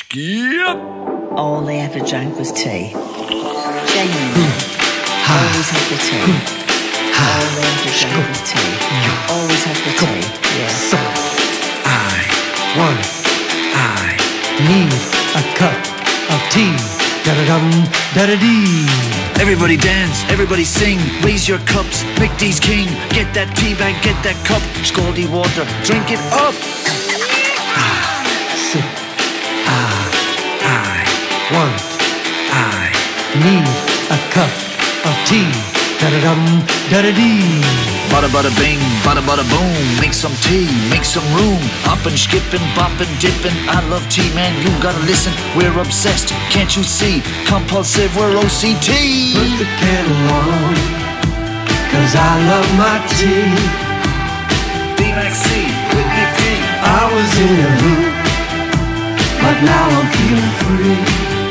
Skip! All they ever drank was tea. Genuinely. Always had the tea. All they ever drank was tea. Always had the tea. Yeah. So, I need a cup of tea. Da-da-dum, da-da-dee. Everybody dance, everybody sing, raise your cups, Mick D's king. Get that tea bag, get that cup, scaldy water, drink it up. Sip. I need a cup of tea. Da-da-dum, da-da-dee. Bada bada bing, bada bada boom. Make some tea, make some room. Hoppin', skippin', boppin', dippin'. I love tea, man, you gotta listen. We're obsessed, can't you see? Compulsive, we're OCT. Put the kettle on, 'cause I love my tea. D McC, with Mick D. I was in a loop, but now I'm feeling free.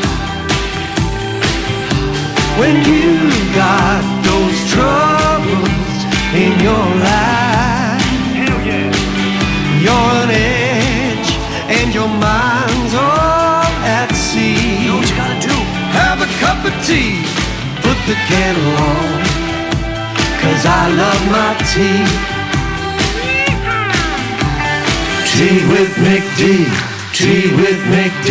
When you got those troubles in your life, Hell yeah. you're on edge and your mind's all at sea. You know what you gotta do? Have a cup of tea, put the kettle on, 'cause I love my tea. Tea with Mick D, tea with Mick D.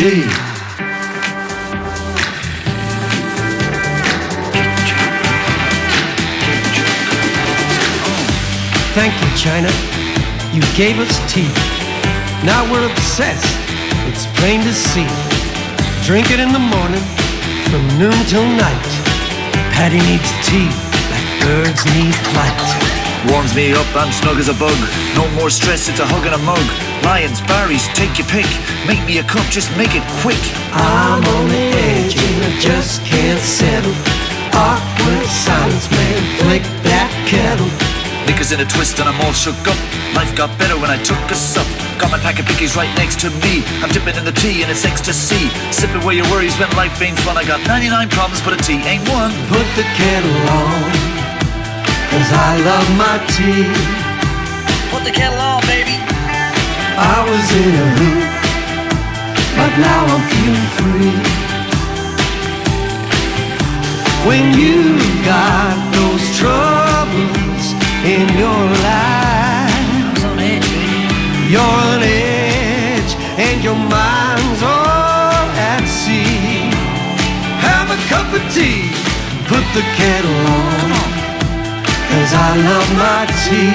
Thank you, China. You gave us tea. Now we're obsessed. It's plain to see. Drink it in the morning, from noon till night. Patty needs tea, like birds need flight. Warms me up, I'm snug as a bug. No more stress, it's a hug and a mug. Lions, Barry's, take your pick. Make me a cup, just make it quick. I'm on the edge and I just can't settle. Awkward silence, man, flick that kettle. Knickers in a twist and I'm all shook up. Life got better when I took a sup. Got my pack of pickies right next to me. I'm dipping in the tea and it's ecstasy. Sipping away your worries when life ain't fun. I got 99 problems but a tea ain't one. Put the kettle on, 'cause I love my tea. Put the kettle on, baby. I was in a loop, but now I'm feeling free. When you've got those troubles in your life, I'm on edge, baby. you're on edge and your mind's all at sea. Have a cup of tea, put the kettle on, Come on. 'cause I love my tea.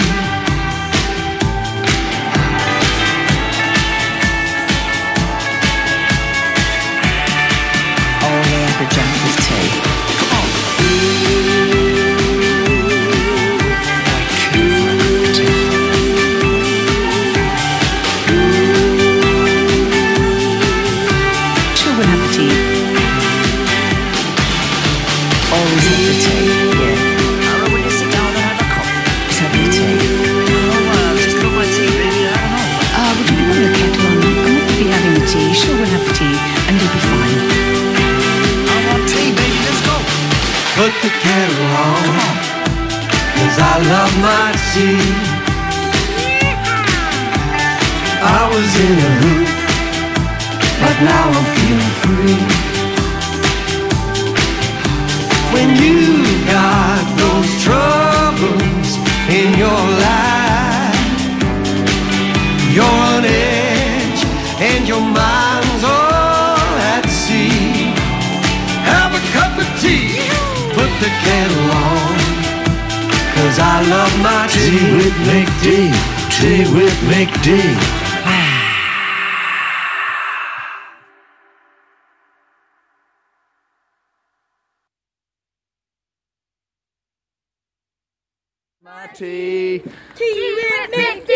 All they ever drank was tea. Come on. Sure we'll have the tea. Always have the tea. Yeah. Now when you sit down and have a cup. Always have the tea. Just love my tea, baby. I don't know. Would you put the kettle on? And we'll be having the tea. Sure we'll have the tea. And you'll be fine. I want tea, baby. Let's go. Put the kettle on, Come on. 'cause I love my tea. I was in a loop, but now I'm feeling free. When you got those troubles in your life, you're on edge and your mind's all at sea. Have a cup of tea, put the kettle on, 'cause I love my tea. Tea with Mick D, tea with Mick D. My tea. Tea with Mick D.